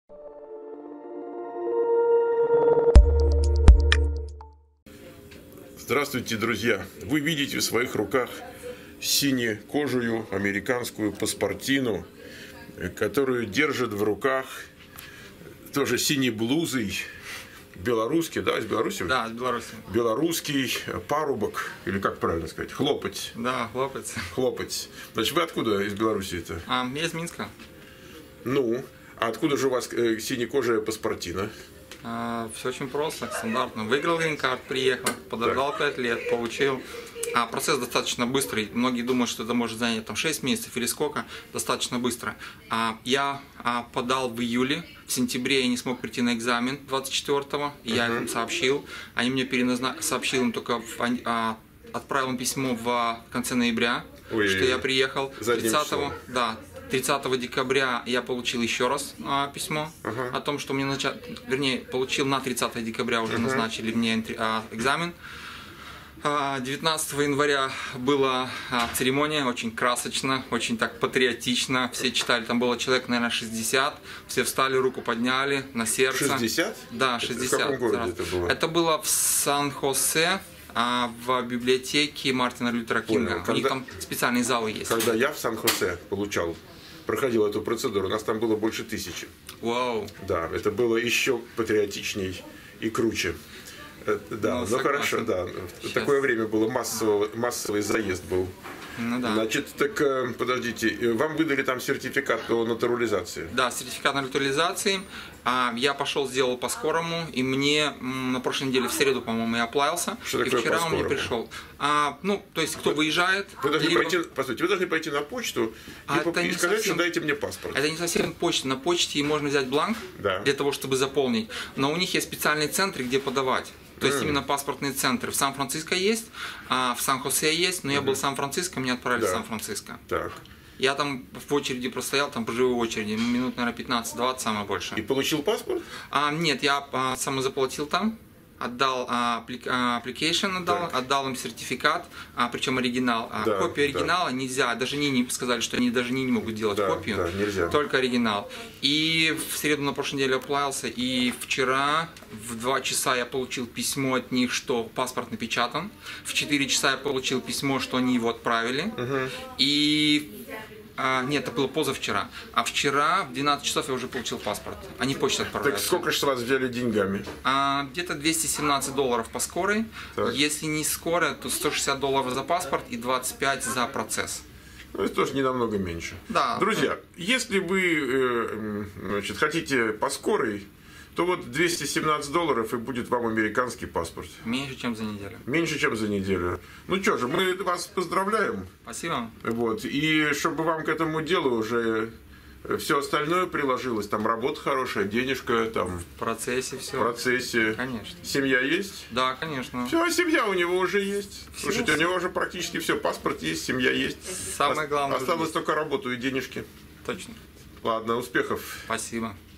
Здравствуйте, друзья! Вы видите в своих руках синекожую американскую паспортину, которую держит в руках тоже синеблузый белорусский, да, из Беларуси? Да, из Беларуси. Белорусский парубок, или как правильно сказать, хлопать. Да, хлопать. Хлопать. Значит, вы откуда из Беларуси-то? Я из Минска. Ну, а откуда же у вас синекожая паспортина? Все очень просто, стандартно. Выиграл грин-карт, приехал, подождал 5 лет, получил. Процесс достаточно быстрый. Многие думают, что это может занять там 6 месяцев или сколько. Достаточно быстро. Я подал в июле. В сентябре я не смог прийти на экзамен 24-го. Я им сообщил. Они мне сообщил им только, отправил им письмо в конце ноября, что я приехал. 30 декабря я получил еще раз письмо о том, что мне получил на 30 декабря уже назначили мне экзамен. 19 января была церемония, очень красочно, очень так патриотично. Все читали, там было человек, наверное, 60. Все встали, руку подняли на сердце. 60? Да, 60. В каком городе это было? Это было в Сан-Хосе, в библиотеке Мартина Лютера Кинга. У них там специальные залы есть. Когда я в Сан-Хосе проходил эту процедуру, у нас там было больше 1000. Вау. Да, это было еще патриотичней и круче. Да, ну хорошо, да. Сейчас. Такое время было, массовый заезд был. Ну, да. Значит, так подождите, вам выдали там сертификат по натурализации? Да, сертификат натурализации. Я пошел, сделал по-скорому, и мне на прошлой неделе, в среду, по-моему, я оплавился. Что и такое вчера он мне пришел. То есть, кто выезжает... Вы должны пойти на почту и сказать, что дайте мне паспорт. Это не совсем почта. На почте можно взять бланк для того, чтобы заполнить. Но у них есть специальные центры, где подавать. То есть именно паспортные центры. В Сан-Франциско есть, в Сан-Хосе есть, но я был в Сан-Франциско, меня отправили в Сан-Франциско. Так. Я там в очереди простоял, там по живой очереди, минут, наверное, 15-20, самое большее. И получил паспорт? Нет, я самозаплатил там. Отдал application, отдал им сертификат, причем оригинал. Копию оригинала нельзя, даже не сказали, что они даже не могут делать копию, нельзя. Только оригинал. И в среду на прошлой неделе оплавился, и вчера в 2 часа я получил письмо от них, что паспорт напечатан. В 4 часа я получил письмо, что они его отправили. И... Нет, это было позавчера. А вчера в 12 часов я уже получил паспорт. Они почту отправляют. Так сколько же с вас взяли деньгами? Где-то $217 по скорой. Так. Если не скорая, то $160 за паспорт и 25 за процесс. Ну, это тоже не намного меньше. Да. Друзья, если вы хотите по скорой, то вот $217 и будет вам американский паспорт. Меньше, чем за неделю. Меньше, чем за неделю. Ну что же, мы вас поздравляем. Спасибо. Вот. И чтобы вам к этому делу уже все остальное приложилось, там работа хорошая, денежка, там... В процессе все. В процессе. Конечно. Семья есть? Да, конечно. Все, семья у него уже есть. Слушайте, у него уже практически все, паспорт есть, семья есть. Самое главное. Осталось только работу и денежки. Точно. Ладно, успехов. Спасибо.